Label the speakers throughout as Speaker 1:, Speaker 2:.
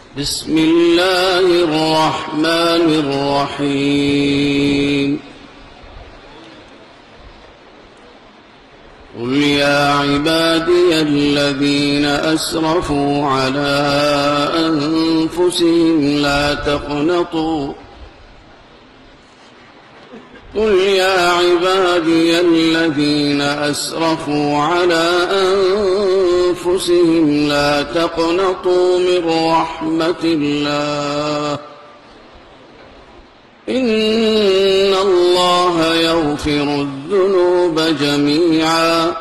Speaker 1: بسم الله الرحمن الرحيم. قل يا عبادي الذين أسرفوا على أنفسهم لا تقنطوا قل يا عبادي الذين أسرفوا على أنفسهم لا تقنطوا من رحمة الله إن الله يغفر الذنوب جميعا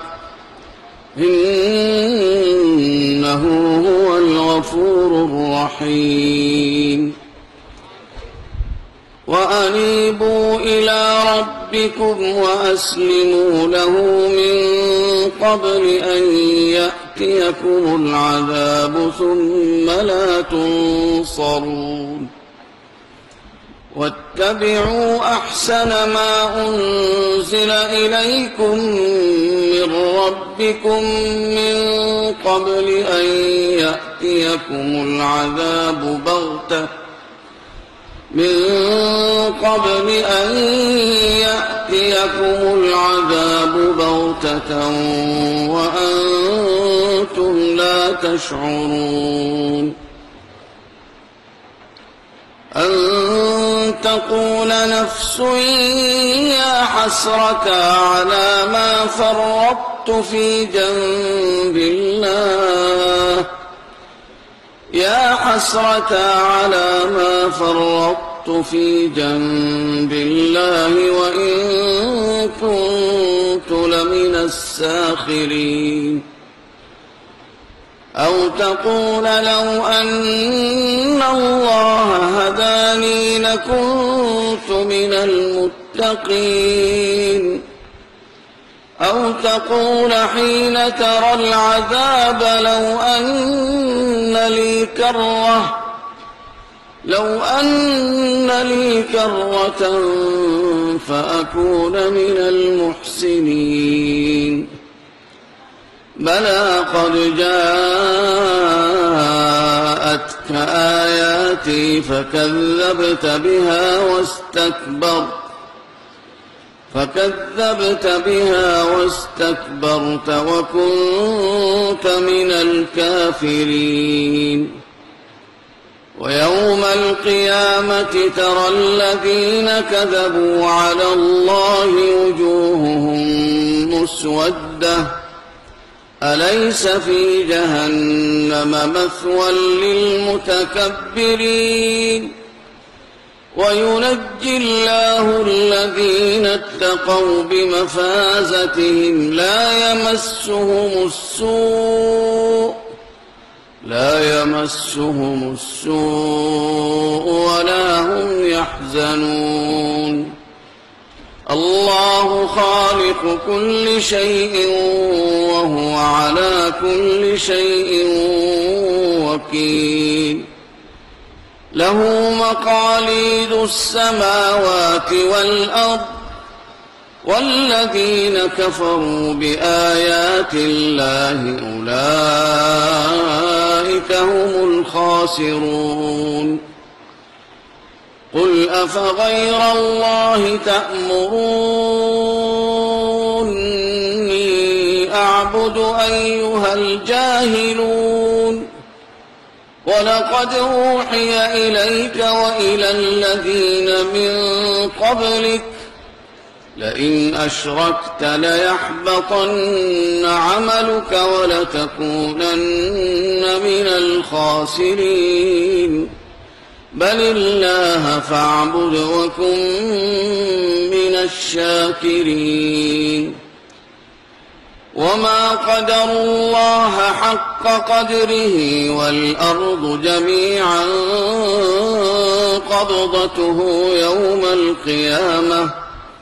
Speaker 1: إنه هو الغفور الرحيم. وأنيبوا إلى ربكم وأسلموا له من قبل أن يأتيكم العذاب ثم لا تنصرون. واتبعوا أحسن ما أنزل إليكم من ربكم من قبل أن يأتيكم العذاب بغتة وأنتم لا تشعرون. أن تقول نفس يا حسرة على ما فرطت في جنب الله يا حسرة على ما فرطت في جنب الله وإن كنت لمن الساخرين. أو تقول لو أن الله هداني لكنت من المتقين. أو تقول حين ترى العذاب لو أن لي كرة فأكون من المحسنين. بلى قد جاءتك آياتي فكذبت بها واستكبرت وكنت من الكافرين. ويوم القيامة ترى الذين كذبوا على الله وجوههم مسودة أليس في جهنم مثوى للمتكبرين. وينجي الله الذين اتقوا بمفازتهم لا يمسهم السوء ولا هم يحزنون. الله خالق كل شيء وهو على كل شيء وكيل. له مقاليد السماوات والأرض والذين كفروا بآيات الله أولئك هم الخاسرون. قل أفغير الله تأمروني أعبد أيها الجاهلون. ولقد أوحي إليك وإلى الذين من قبلك لئن أشركت ليحبطن عملك ولتكونن من الخاسرين. بل الله فاعبد وكن من الشاكرين. وما قدروا الله حق قدره والأرض جميعا قبضته يوم القيامة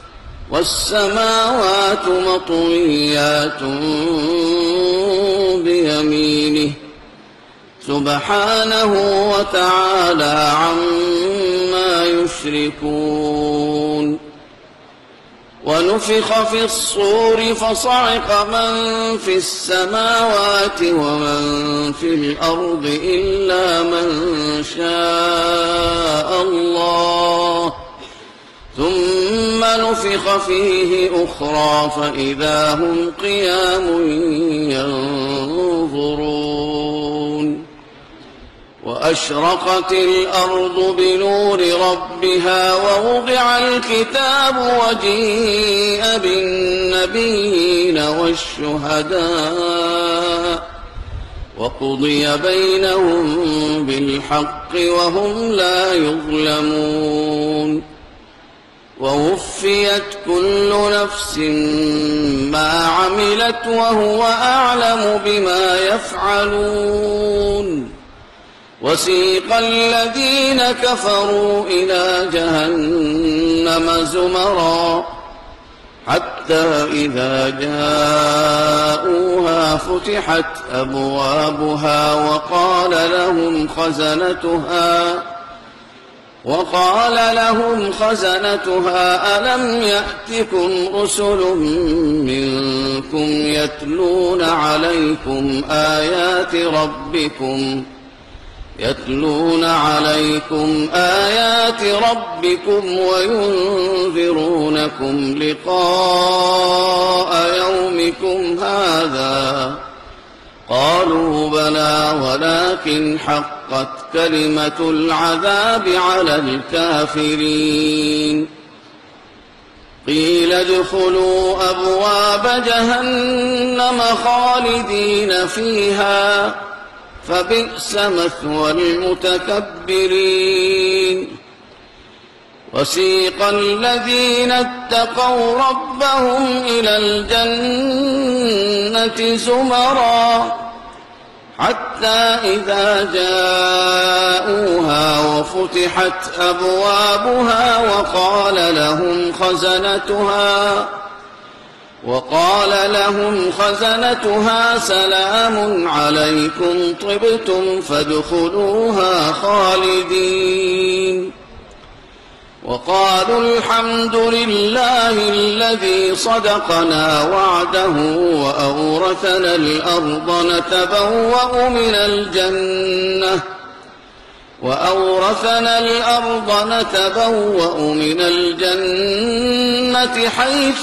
Speaker 1: والسماوات مطويات بيمينه سبحانه وتعالى عما يشركون. ونفخ في الصور فصعق من في السماوات ومن في الأرض إلا من شاء الله ثم نفخ فيه أخرى فإذا هم قيام ينظرون وأشرقت الأرض بنور ربها ووضع الكتاب وجيء بالنبيين والشهداء وقضي بينهم بالحق وهم لا يظلمون ووفيت كل نفس ما عملت وهو أعلم بما يفعلون وسيق الذين كفروا إلى جهنم زمرا حتى إذا جاءوها فتحت أبوابها وقال لهم خزنتها ألم يأتكم رسل منكم يتلون عليكم آيات ربكم وينذرونكم لقاء يومكم هذا قالوا بلى ولكن حقت كلمة العذاب على الكافرين قيل ادخلوا أبواب جهنم خالدين فيها فبئس مثوى المتكبرين وسيق الذين اتقوا ربهم إلى الجنة زمرا حتى إذا جاءوها وفتحت أبوابها وقال لهم خزنتها سلام عليكم طبتم فادخلوها خالدين وقالوا الحمد لله الذي صدقنا وعده وأورثنا الأرض نتبوأ من الجنة حيث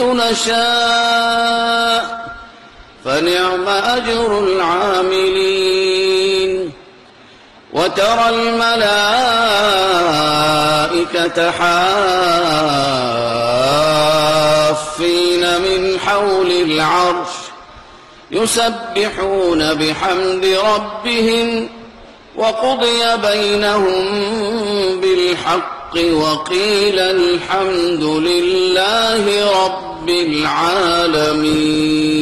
Speaker 1: نشاء فنعم أجر العاملين وترى الملائكة حافين من حول العرش يسبحون بحمد ربهم وقضي بينهم بالحق وقيل الحمد لله رب العالمين.